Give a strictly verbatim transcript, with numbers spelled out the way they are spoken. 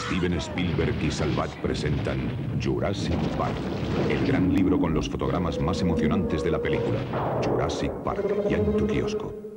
Steven Spielberg y Salvat presentan Jurassic Park, el gran libro con los fotogramas más emocionantes de la película. Jurassic Park, ya en tu kiosco.